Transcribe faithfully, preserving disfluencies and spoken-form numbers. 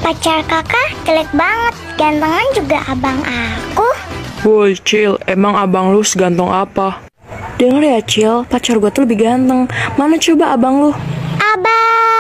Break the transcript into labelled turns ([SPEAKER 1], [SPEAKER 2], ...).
[SPEAKER 1] pacar kakak jelek banget, gantengan juga abang aku.
[SPEAKER 2] Woi Cil, emang abang lu seganteng apa? Dengar ya Cil, pacar gue tuh lebih ganteng. Mana coba abang lu?
[SPEAKER 1] Abang!